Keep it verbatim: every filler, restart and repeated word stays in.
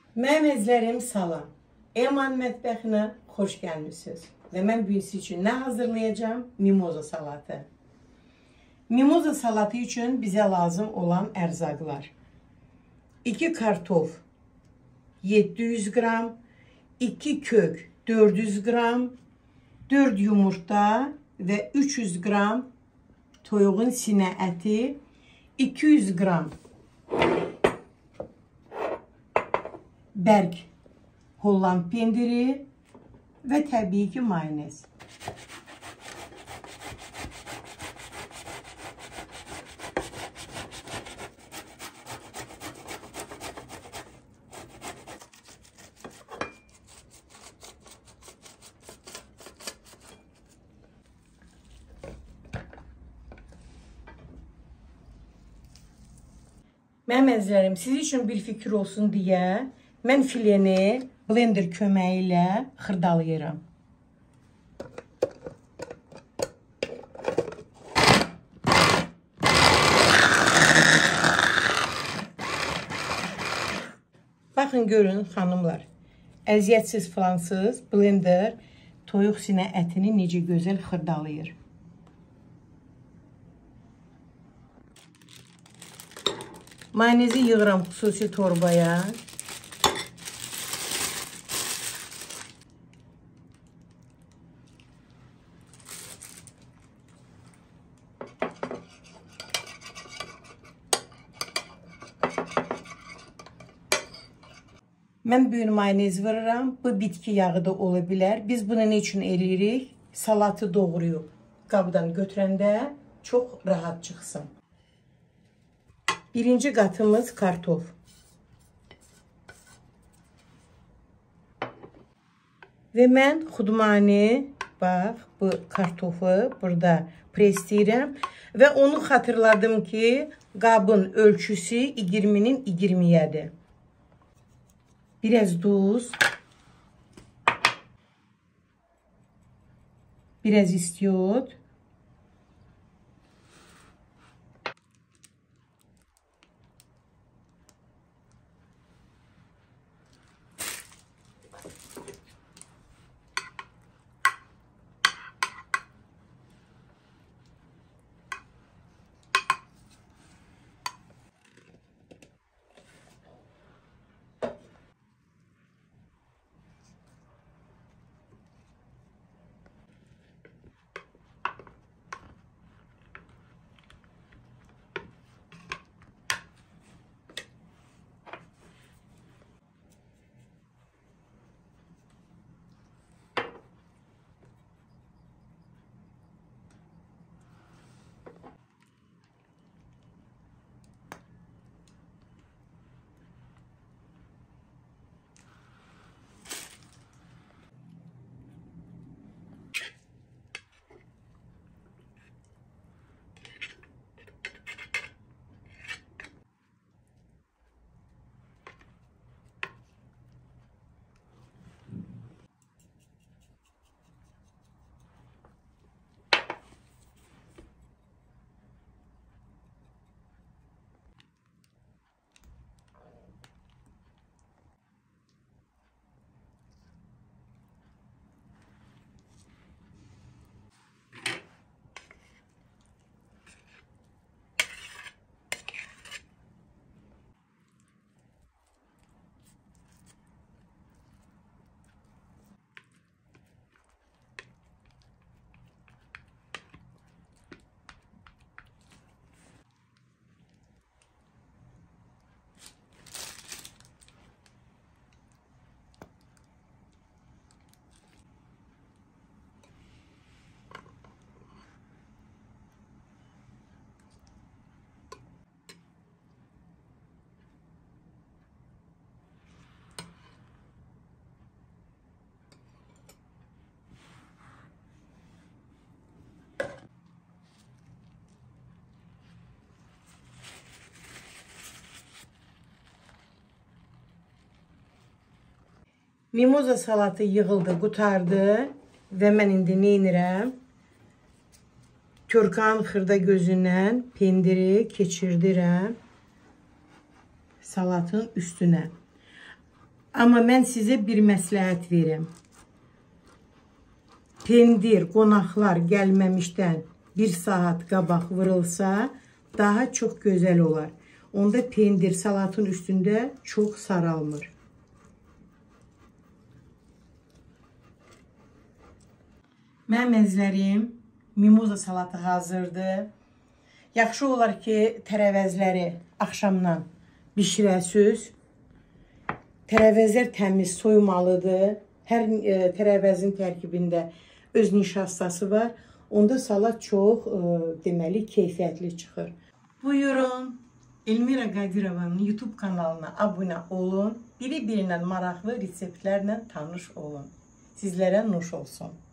Mənim əzizlərim, salam. Eman mətbəxinə xoş gəlmişsiniz. Və mən bu gün üçün nə hazırlayacağım? Mimoza salatı. Mimoza salatı üçün bizə lazım olan ərzaqlar. iki kartof yeddi yüz qram, iki kök dörd yüz qram, dörd yumurta və üç yüz qram toyuğun sinə əti, iki yüz qram bərk Holland pendiri və təbii ki mayonez. Mənim əzizlərim, siz üçün bir fikir olsun deyə mən fileni blender köməyi ilə xırdalayıram. Baxın, görün xanımlar, əziyyətsiz filansız blender toyuq sinə ətini necə gözəl xırdalayır. Mayonezi yığıram xüsusi torbaya. Mən bugün mayonez vururam. Bu bitki yağı da ola bilər. Biz bunu ne üçün eləyirik? Salatı doğrayıb qabdan götürəndə çox rahat çıxsın. Birinci qatımız kartof. Və mən xudmani, bax, bu kartofu burada presləyirəm və onu xatırladım ki, qabın ölçüsü iyirminin iyirmiyədir. Biraz duz, biraz istiot, mimoza salatı yığıldı, qutardı və mən indi nə edirəm? Körkan xırda gözündən pendiri keçirdirəm salatın üstünə. Amma mən sizə bir məsləhət verim. Pendir qonaqlar gəlməmişdən bir saat qabaq vırılsa daha çox gözəl olar. Onda pendir salatın üstündə çox saralmır. Mənim əzizlərim, mimoza salatı hazırdır. Yaxşı olar ki, tərəvəzləri axşamdan bişirəsiniz. Tərəvəzlər təmiz, soymalıdır. Hər e, tərəvəzin tərkibində öz nişastası var. Onda salat çox, e, deməli, keyfiyyətli çıxır. Buyurun, Elmira Qadirovanın YouTube kanalına abunə olun. Biri-birindən maraqlı reseptlərlə tanış olun. Sizlərə nuş olsun.